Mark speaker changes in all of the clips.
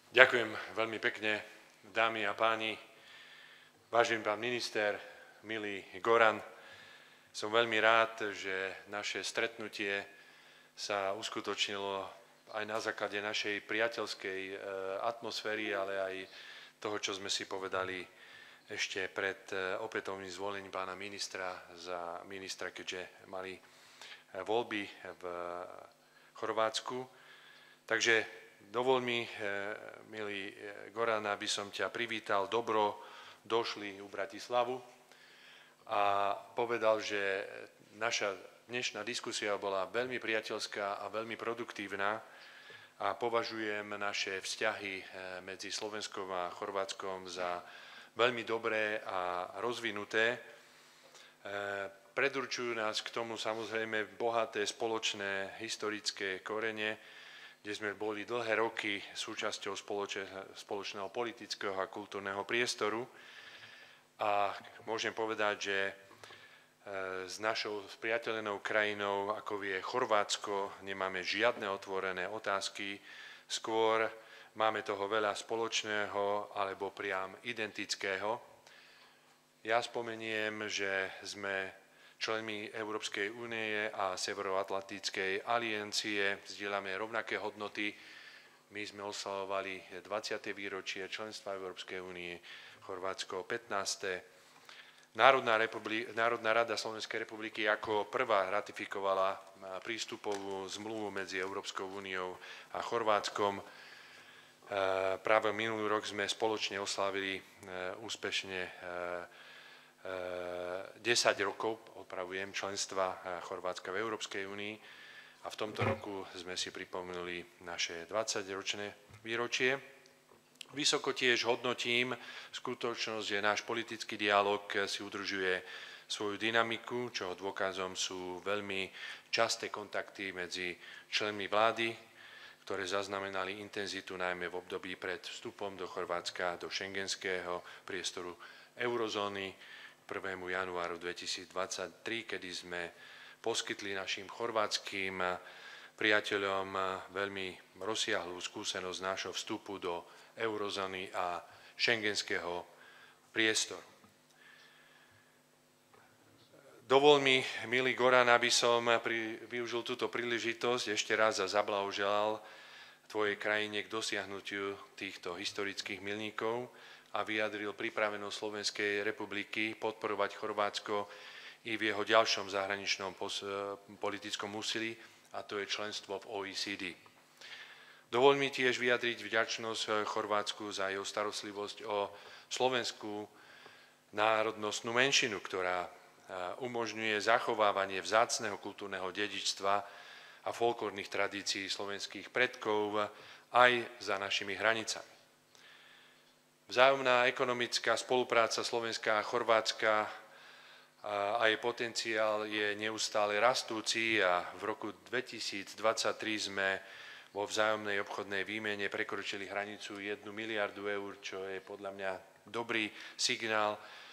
Speaker 1: Ďakujem veľmi pekne, dámy a páni, vážený pán minister, milý Goran. Som veľmi rád, že naše stretnutie sa uskutočnilo aj na základe našej priateľskej atmosféry, ale aj toho, čo sme si povedali ešte pred opätovným zvolením pána ministra za ministra, keďže mali voľby v Chorvátsku. Takže dovol mi, milý Goran, aby som ťa privítal dobro došli u Bratislavu a povedal, že naša dnešná diskusia bola veľmi priateľská a veľmi produktívna a považujem naše vzťahy medzi Slovenskom a Chorvátskom za veľmi dobré a rozvinuté. Predurčujú nás k tomu samozrejme bohaté spoločné historické korene, kde sme boli dlhé roky súčasťou spoločného politického a kultúrneho priestoru. A môžem povedať, že s našou spriateľenou krajinou, ako je Chorvátsko, nemáme žiadne otvorené otázky, skôr máme toho veľa spoločného alebo priam identického. Ja spomeniem, že sme členmi Európskej únie a Severoatlantickej aliancie, zdieľame rovnaké hodnoty. My sme oslavovali 20. výročie členstva Európskej únie, Chorvátsko 15. Národná rada Slovenskej republiky ako prvá ratifikovala prístupovú zmluvu medzi Európskou úniou a Chorvátskom. Práve minulý rok sme spoločne oslávili úspešne 10 rokov, opravujem, členstva Chorvátska v Európskej únii a v tomto roku sme si pripomenuli naše 20-ročné výročie. Vysoko tiež hodnotím skutočnosť, že náš politický dialog si udržuje svoju dynamiku, čoho dôkazom sú veľmi časté kontakty medzi členmi vlády, ktoré zaznamenali intenzitu najmä v období pred vstupom do Chorvátska do schengenského priestoru eurozóny 1. januáru 2023, kedy sme poskytli našim chorvátskym priateľom veľmi rozsiahlú skúsenosť nášho vstupu do eurozóny a schengenského priestoru. Dovol mi, milý Goran, aby som využil túto príležitosť ešte raz a zablahoželal tvojej krajine k dosiahnutiu týchto historických milníkov a vyjadril pripravenosť Slovenskej republiky podporovať Chorvátsko i v jeho ďalšom zahraničnom politickom úsilí, a to je členstvo v OECD. Dovol mi tiež vyjadriť vďačnosť Chorvátsku za jeho starostlivosť o slovenskú národnostnú menšinu, ktorá umožňuje zachovávanie vzácneho kultúrneho dedičstva a folklórnych tradícií slovenských predkov aj za našimi hranicami. Vzájomná ekonomická spolupráca Slovenska a Chorvátska a jej potenciál je neustále rastúci a v roku 2023 sme vo vzájomnej obchodnej výmene prekročili hranicu 1 miliardu eur, čo je podľa mňa dobrý signál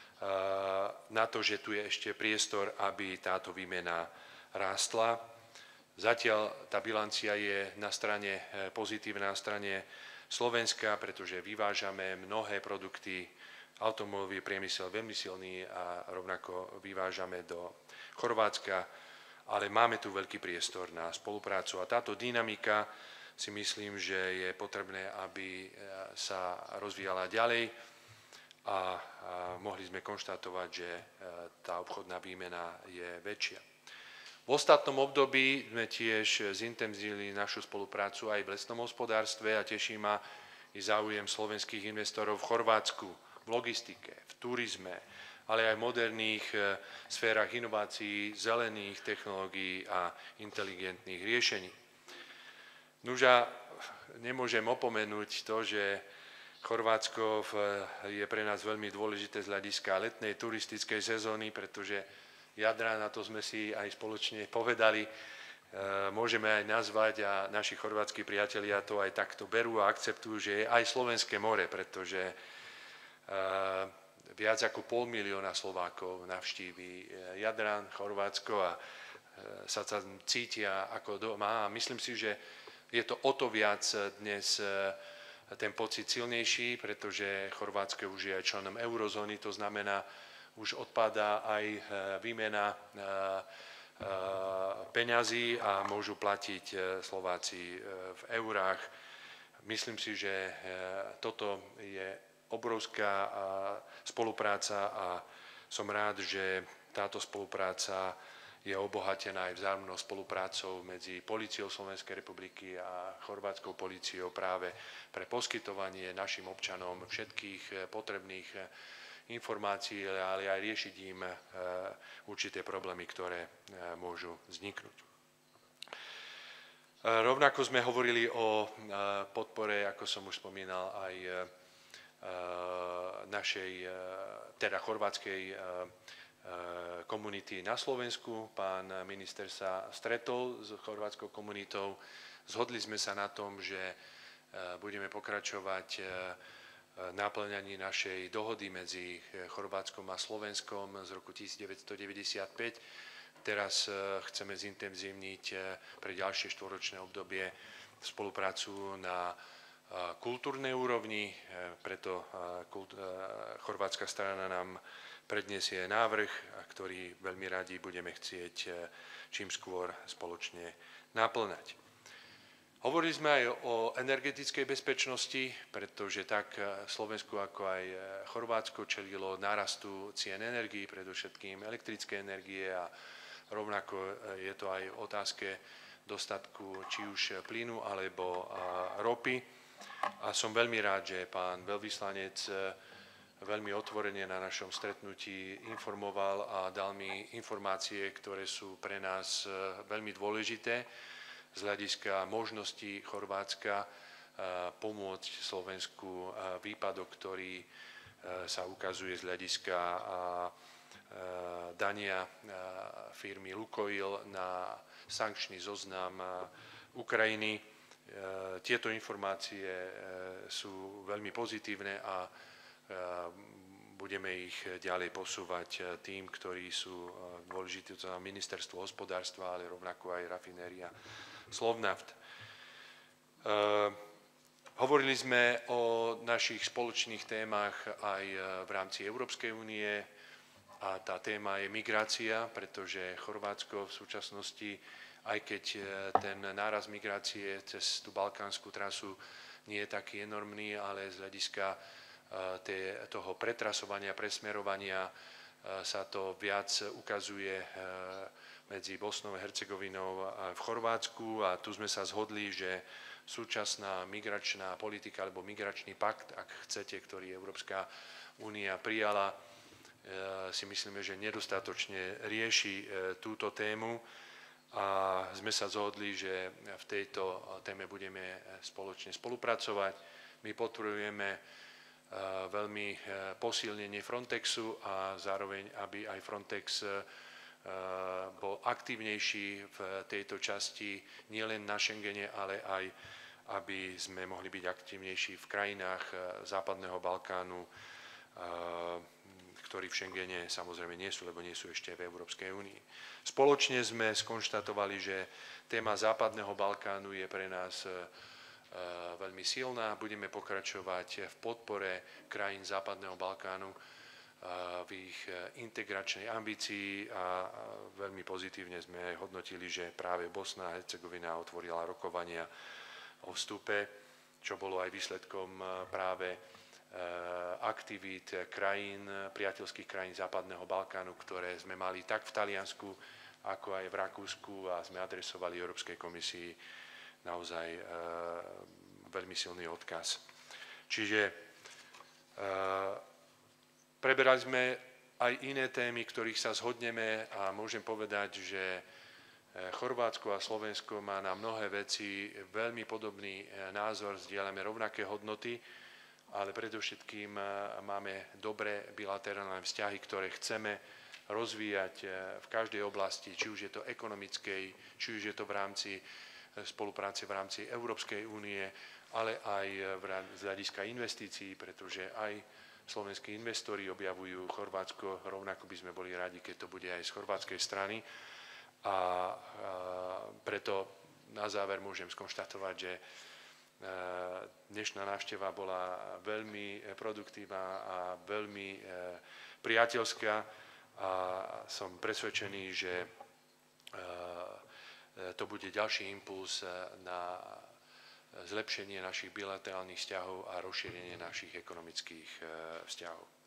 Speaker 1: na to, že tu je ešte priestor, aby táto výmena rástla. Zatiaľ tá bilancia je na strane pozitívna, na strane Slovenska, pretože vyvážame mnohé produkty, automobilový priemysel veľmi silný a rovnako vyvážame do Chorvátska, ale máme tu veľký priestor na spoluprácu a táto dynamika si myslím, že je potrebné, aby sa rozvíjala ďalej a mohli sme konštatovať, že tá obchodná výmena je väčšia. V ostatnom období sme tiež zintenzívnili našu spoluprácu aj v lesnom hospodárstve a teší ma i záujem slovenských investorov v Chorvátsku, v logistike, v turizme, ale aj v moderných sférach inovácií, zelených technológií a inteligentných riešení. Nuža, nemôžem opomenúť to, že Chorvátsko je pre nás veľmi dôležité z hľadiska letnej turistickej sezóny, pretože Jadran, na to sme si aj spoločne povedali, môžeme aj nazvať a naši chorvátsky priatelia to aj takto berú a akceptujú, že je aj slovenské more, pretože viac ako 500 000 Slovákov navštíví Jadran, Chorvátsko a sa tam cítia ako doma. A myslím si, že je to o to viac dnes ten pocit silnejší, pretože Chorvátsko už je aj členom eurozóny, to znamená, už odpadá aj výmena peňazí a môžu platiť Slováci v eurách. Myslím si, že toto je obrovská spolupráca a som rád, že táto spolupráca je obohatená aj vzájomnou spoluprácou medzi Políciou Slovenskej republiky a chorvátskou políciou práve pre poskytovanie našim občanom všetkých potrebných informácií, ale aj riešiť im určité problémy, ktoré môžu vzniknúť. Rovnako sme hovorili o podpore, ako som už spomínal, aj našej, teda chorvátskej komunity na Slovensku. Pán minister sa stretol s chorvátskou komunitou. Zhodli sme sa na tom, že budeme pokračovať naplňaní našej dohody medzi Chorvátskom a Slovenskom z roku 1995. Teraz chceme zintenzívniť pre ďalšie štvoročné obdobie spoluprácu na kultúrnej úrovni, preto chorvátska strana nám predniesie návrh, ktorý veľmi radi budeme chcieť čím skôr spoločne naplňať. Hovorili sme aj o energetickej bezpečnosti, pretože tak Slovensku ako aj Chorvátsko čelilo nárastu cien energií, predovšetkým elektrické energie a rovnako je to aj otázke dostatku či už plynu alebo ropy. A som veľmi rád, že pán veľvyslanec veľmi otvorene na našom stretnutí informoval a dal mi informácie, ktoré sú pre nás veľmi dôležité z hľadiska možností Chorvátska pomôcť Slovensku výpadok, ktorý sa ukazuje z hľadiska dania firmy Lukoil na sankčný zoznam Ukrajiny. Tieto informácie sú veľmi pozitívne a budeme ich ďalej posúvať tým, ktorí sú dôležití, to znamená ministerstvo hospodárstva, ale rovnako aj rafinéria Slovnaft. Hovorili sme o našich spoločných témach aj v rámci Európskej únie a tá téma je migrácia, pretože Chorvátsko v súčasnosti, aj keď ten náraz migrácie cez tú balkánsku trasu nie je taký enormný, ale z hľadiska toho pretrasovania, presmerovania sa to viac ukazuje medzi Bosnou a Hercegovinou a v Chorvátsku a tu sme sa zhodli, že súčasná migračná politika alebo migračný pakt, ak chcete, ktorý Európska únia prijala, si myslíme, že nedostatočne rieši túto tému a sme sa zhodli, že v tejto téme budeme spoločne spolupracovať. My podporujeme veľmi posilnenie Frontexu a zároveň, aby aj Frontex bol aktívnejší v tejto časti nielen na Schengene, ale aj aby sme mohli byť aktívnejší v krajinách Západného Balkánu, ktorí v Schengene samozrejme nie sú, lebo nie sú ešte v Európskej únii. Spoločne sme skonštatovali, že téma Západného Balkánu je pre nás veľmi silná. Budeme pokračovať v podpore krajín Západného Balkánu v ich integračnej ambícii a veľmi pozitívne sme aj hodnotili, že práve Bosna a Hercegovina otvorila rokovania o vstupe, čo bolo aj výsledkom práve aktivít priateľských krajín Západného Balkánu, ktoré sme mali tak v Taliansku, ako aj v Rakúsku a sme adresovali Európskej komisii naozaj veľmi silný odkaz. Čiže preberali sme aj iné témy, ktorých sa zhodneme a môžem povedať, že Chorvátsko a Slovensko má na mnohé veci veľmi podobný názor, zdieľame rovnaké hodnoty, ale predovšetkým máme dobré bilaterálne vzťahy, ktoré chceme rozvíjať v každej oblasti, či už je to ekonomickej, či už je to v rámci spolupráce v rámci Európskej únie, ale aj z hľadiska investícií, pretože aj slovenskí investori objavujú Chorvátsko, rovnako by sme boli radi, keď to bude aj z chorvátskej strany. A preto na záver môžem skonštatovať, že Dnešná návšteva bola veľmi produktívna a veľmi priateľská a som presvedčený, že to bude ďalší impuls na zlepšenie našich bilaterálnych vzťahov a rozšírenie našich ekonomických vzťahov.